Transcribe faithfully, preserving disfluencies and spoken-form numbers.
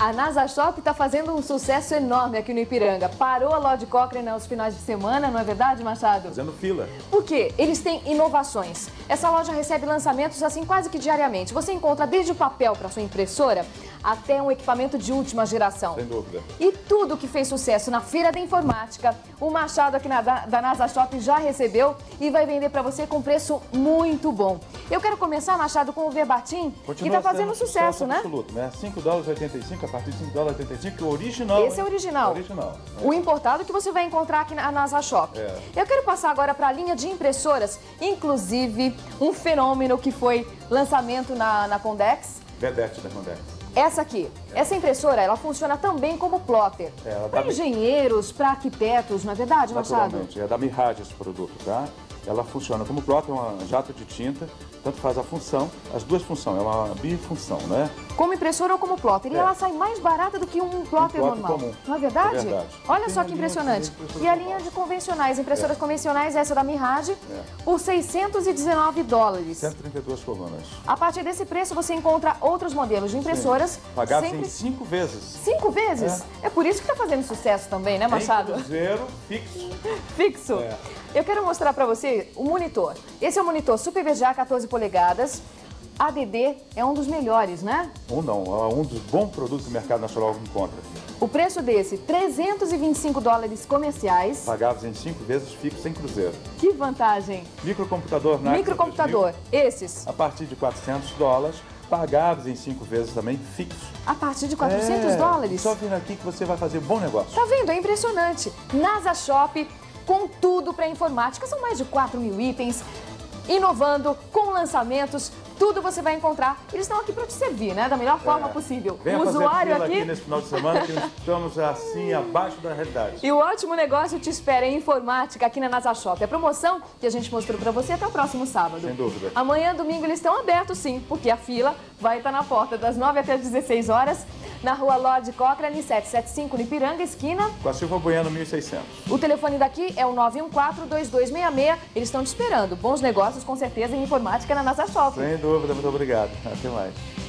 A NASA Shop está fazendo um sucesso enorme aqui no Ipiranga. Parou a Lord Cochrane aos finais de semana, não é verdade, Machado? Fazendo fila. Por quê? Eles têm inovações. Essa loja recebe lançamentos assim quase que diariamente. Você encontra desde o papel para sua impressora até um equipamento de última geração. Sem dúvida. E tudo que fez sucesso na Feira da Informática, o Machado aqui na, da NASA Shop já recebeu e vai vender para você com preço muito bom. Eu quero começar, Machado, com o Verbatim, que está fazendo sucesso, sucesso né? absoluto, né? cinco dólares e oitenta e cinco, a partir de cinco dólares e oitenta e cinco, que é o original. Esse é o original. original. Né? O importado que você vai encontrar aqui na NASA Shop. É. Eu quero passar agora para a linha de impressoras, inclusive um fenômeno que foi lançamento na, na Condex. Vedete da Condex. Essa aqui, essa impressora, ela funciona também como plotter. É, para dá... engenheiros, para arquitetos, não é verdade, Machado? Naturalmente, é da Mirage esse produto, tá? Ela funciona como plotter, é uma jato de tinta, tanto faz a função, as duas funções, é uma bifunção, né? Como impressora ou como plotter. E é. ela sai mais barata do que um plotter, um plotter normal. Comum. Não é verdade? É verdade. Olha Tem só a que linha impressionante. de E a linha de convencionais, impressoras é. convencionais, essa da Mirage, é. por seiscentos e dezenove dólares. cento e trinta e duas colunas. A partir desse preço você encontra outros modelos de impressoras. Pagados sempre... em cinco vezes. Cinco vezes? É, é por isso que está fazendo sucesso também, né, Machado? Em cruzeiro, fixo. Fixo. É. Eu quero mostrar para você o monitor. Esse é o monitor Super V G A quatorze polegadas. A D D é um dos melhores, né? Um não, é um dos bons produtos que o mercado nacional encontra. O preço desse, trezentos e vinte e cinco dólares comerciais. Pagados em cinco vezes fixo sem cruzeiro. Que vantagem. Microcomputador N A C Microcomputador, esses. A partir de quatrocentos dólares, pagados em cinco vezes também fixo. A partir de quatrocentos é, dólares. Só vir aqui que você vai fazer bom negócio. Tá vendo? É impressionante. NASA Shop, com tudo para informática. São mais de quatro mil itens, inovando, com lançamentos. Tudo você vai encontrar. Eles estão aqui para te servir, né? Da melhor forma é. possível. Venha O fazer usuário fila aqui... aqui nesse final de semana que nós estamos assim abaixo da realidade. E o ótimo negócio te espera em informática aqui na NASA Shop. A promoção que a gente mostrou para você até o próximo sábado. Sem dúvida. Amanhã, domingo, eles estão abertos sim, porque a fila vai estar na porta das nove até as dezesseis horas, na rua Lord Cochrane, setecentos e setenta e cinco, no Ipiranga, esquina. Com a Silva Bueno, mil e seiscentos. O telefone daqui é o nove um quatro, dois dois seis seis. Eles estão te esperando. Bons negócios, com certeza, em informática na NASA Shop. Sem dúvida, muito obrigado. Até mais.